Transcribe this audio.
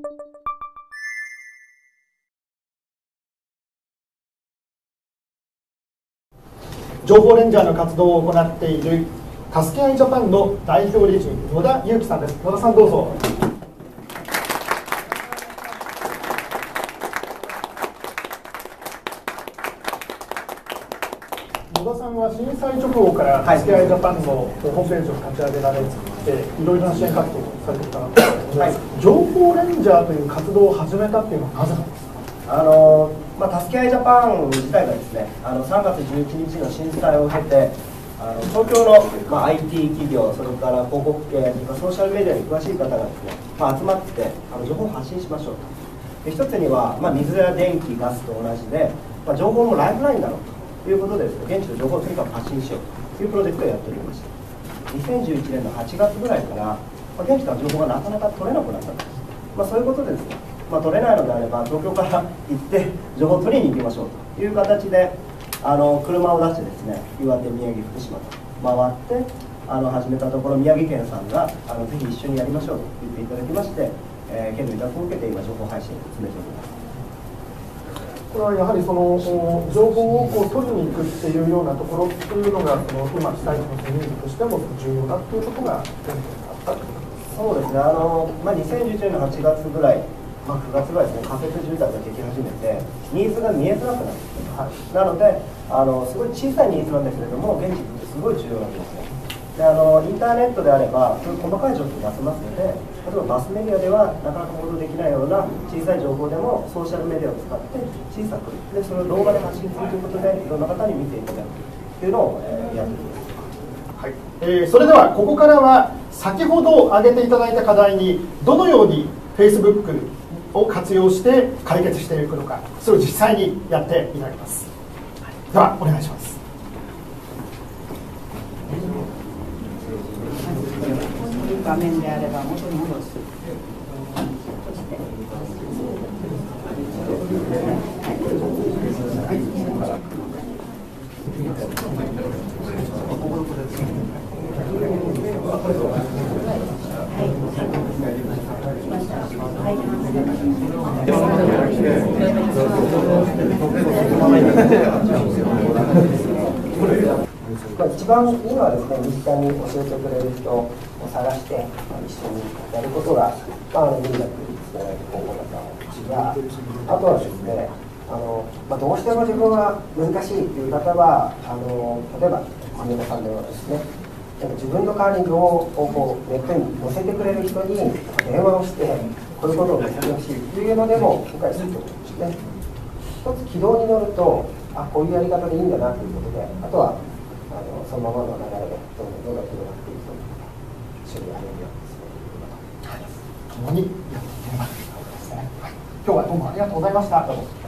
情報レンジャーの活動を行っているたすけあいジャパンの代表理事野田裕樹さんです。野田さんどうぞ。野田さんは震災直後からたすけあいジャパンのホームページを立ち上げられていろいろな支援活動をされてきたんですけど、情報レンジャーという活動を始めたっていうのはなぜなんですか？ たすけあいジャパン自体がですね、3月11日の震災を経て、東京の、IT 企業、それから広告系、ソーシャルメディアに詳しい方がですね、集まって情報を発信しましょうと。で一つには、水や電気、ガスと同じで、情報もライフラインだろうということでですね、現地の情報をとにかく発信しようというプロジェクトをやっておりました。2011年の8月ぐらいから、現地から情報がなかなか取れなくなったと。そういうことでですね、取れないのであれば東京から行って情報を取りに行きましょうという形で車を出してですね、岩手、宮城、福島と回って始めたところ、宮城県さんがぜひ一緒にやりましょうと言っていただきまして、県の委託を受けて今情報配信を進めております。 これはやはりその情報を取りに行くっていうようなところっていうのが今被災地のニーズとしても重要だっていうことが根拠にあったということですか？ そうですね、2011年の8月ぐらい、9月ぐらいですね、仮設住宅ができ始めて、ニーズが見えづらくなってきて、なので、すごい小さいニーズなんだけれども、現地ってすごい重要なんですね。でインターネットであれば、そういう細かい情報を出せますので、例えばマスメディアではなかなか報道できないような小さい情報でも、ソーシャルメディアを使って小さく、でそれを動画で発信するということで、いろんな方に見ていただくというのを、やっています。 それではここからは先ほど挙げていただいた課題にどのように Facebook を活用して解決していくのか、それを実際にやっていただきます。ではお願いします。 画面であれば元に戻す。 一番いいのはですね、身近に教えてくれる人を探して一緒にやることがみんなでつながる方法だと思うんですが、あとはですね、どうしても自分は難しいっていう方は例えば小宮さんのようなですね、自分の代わりに情報をネットに載せてくれる人に電話をしてこういうことを載せてほしいっていうのでも理解すると思うんですね。一つ軌道に乗るとこういうやり方でいいんだなということで、あとはそのままの流れでどんどん広がっていくと一緒にやれるように進めていくこと、 共にやっていければということですね。今日はどうもありがとうございました。